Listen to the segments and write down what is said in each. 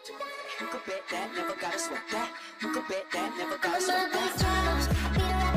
You could bet that, never gotta sweat that. You could bet that, never gotta sweat that.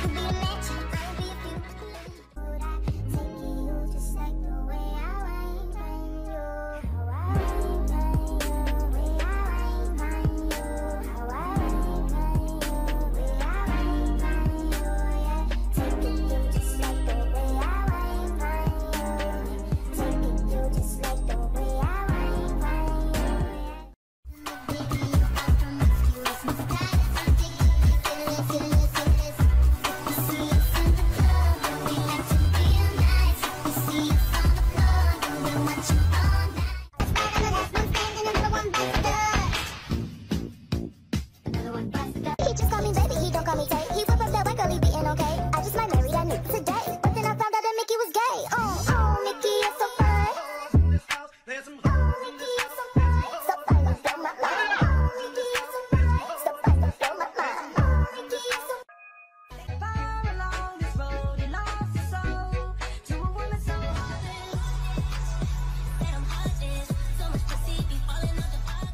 He just call me baby, he don't call me Tay. He whip up that white girl, he beating okay. I just might marry that nigga today. But then I found out that Mickey was gay. Oh, Mickey, you're so fine. Oh, Mickey, you're so fine. So fine, don't blow my mind. Oh, Mickey, you're so fine. So fine, don't blow my mind. Oh, Mickey, you're so far along this road, he lost his soul to a woman so heartless. That I'm heartless. So much pussy be falling out the pocket.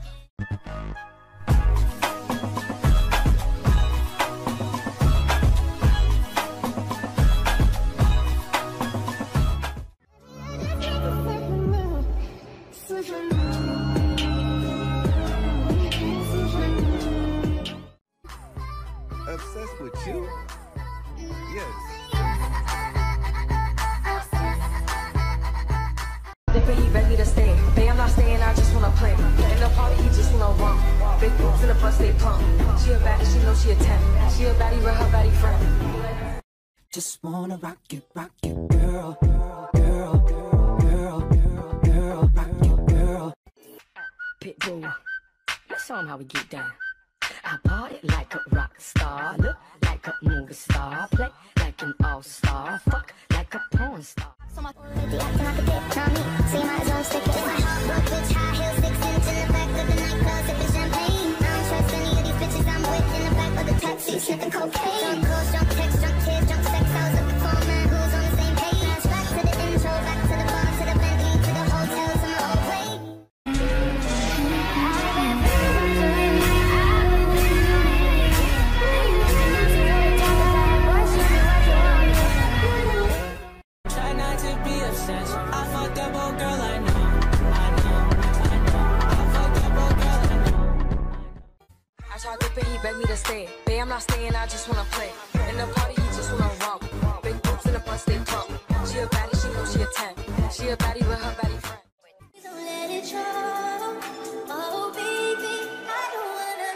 Obsessed with you? Yes. They pay he beg me to stay. Hey, I'm not staying, I just wanna play. In the party, he just wanna romp. Big boobs in the bus, they plump. She a baddie, she know she a 10. She a baddie with her baddie friend. Just wanna rock you, girl. Girl, girl, girl, girl, rock you, girl. Pitbull, let's show 'em how we get down. I party like a rock star, look like a movie star, play like an all-star, fuck like a porn star. So my lady acting like a dick, not me. So you might as well stick it. My hot broke bitch, high heels, 6 inch in the back of the nightclub, sipping champagne. I don't trust any of these bitches I'm with in the back of the taxi, sniffing cocaine. Drunk calls, drunk texts, drunk tears, drunk sex. I was looking for a man who's on the same page. Back to the intro, back to the bar, to the Bentley, to the hotel, to my old way. I tried to pay, he begged me to stay. Babe, I'm not staying, I just wanna play. In the party, he just wanna romp. Big boobs in the bus, they plump. She a baddie, she know she a 10. She a baddie with her baddie friend. Don't let it show. Oh, baby, I don't wanna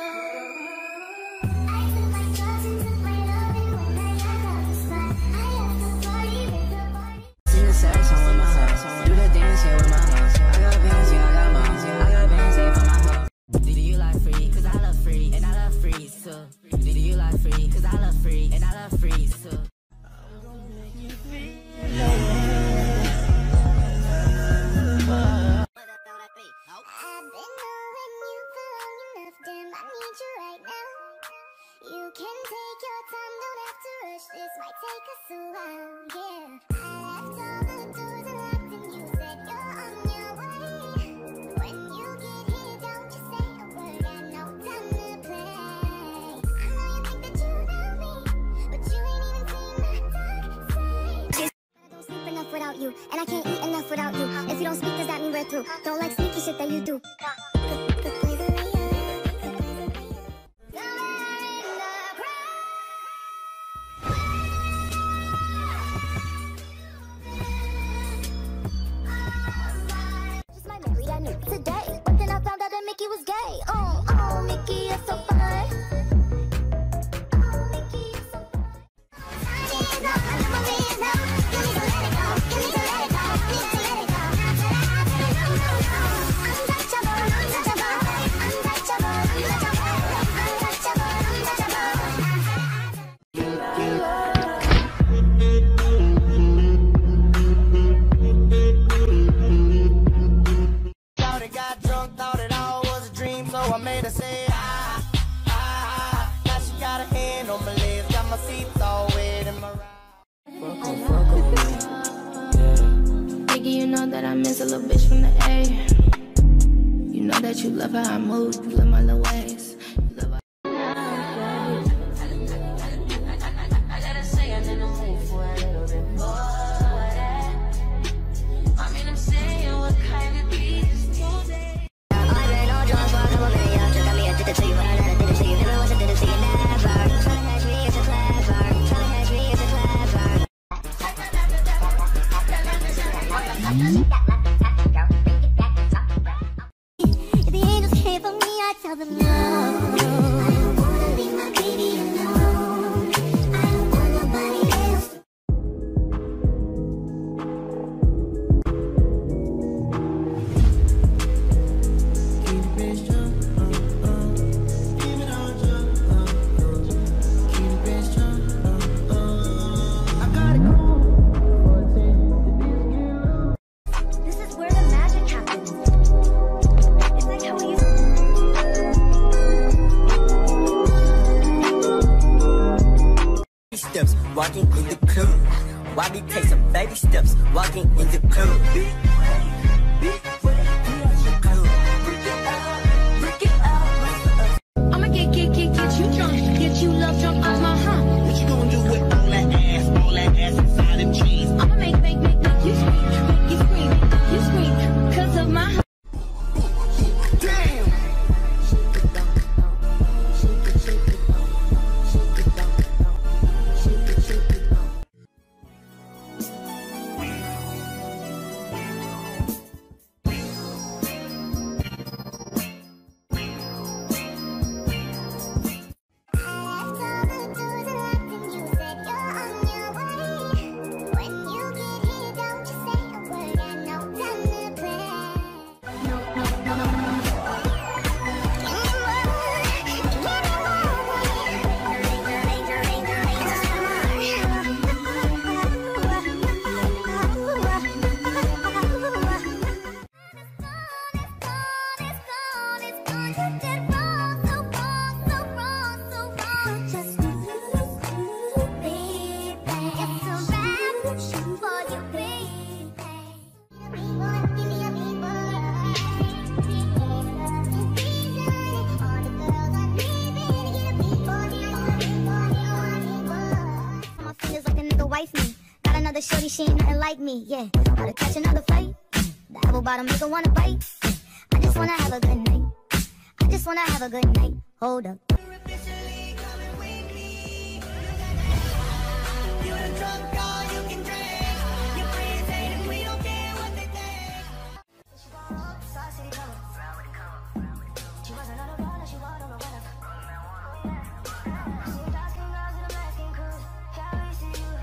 go. I took my drugs and took my loving when I got out the spot. I left the party with the party. Sing the sad song with my heart. Do the dance here with my heart. I got bands, yeah, I got moms, yeah, I got bands here for my heart. Do you like free? Cause I love free, and I love free too. Do you like free? Cause I love free, and I love free too. I'm gonna make you feel I've been knowing you for long enough, damn, I need you right now. You can take your time, don't have to rush, this might take us a while, yeah. I left all the doors unlocked and you said you're on your way. When you get here, don't you say a word, got no time to play. I know you think that you know me, but you ain't even seen my dark side. I don't sleep enough without you, and I can't eat enough without you. If you don't speak, does that mean we're through? Don't like sneaky shit that you do. Just might marry that nigga today, but then I found out that Mickey was gay. Oh, Mickey, you're so fine. Oh, Mickey, you're so fine. Time is up, my number is up. You need to let it go, you need to let it go, need to let it go. Untouchable, untouchable, untouchable, untouchable, Shawty got drunk, thought it all was a dream, so I made her say, ah, ah, ah. Now she got a hand on my lips, got my seats all wet in my ride. Nigga, you know that I miss a little bitch from the A. You know that that you love how I move, you love my little ways. You love how I gotta say I'm in the mood for a little bit more of that. I mean, I'm saying what kind of beats today. I've been on drugs for a couple minutes, yeah. Just got me addicted to you, but I never did it to you. Never was addicted to you, never. Tryna catch me is a clever. Tryna catch me is a clever. If the angels came for me, I'd tell them no. I don't wanna leave my baby alone. I don't want nobody else. Keep the bass drum, keep it on drum, keep the bass drum, I gotta go for a taste. This is where the magic happens. It's like how we used Steps walking in the club. Why we take some baby steps walking in the club? I'ma get you drunk, get you love drunk off my hump. What you gonna do with all that ass inside them jeans? I'ma make you scream, you scream, cause of my hump. Damn! Shorty, she ain't nothing like me, yeah. Gotta catch another fight. The apple bottom make her wanna bite. I just wanna have a good night. I just wanna have a good night. Hold up.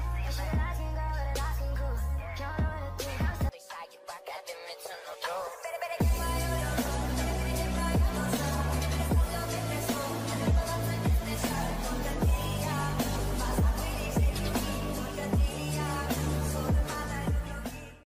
They say you rock at the mental.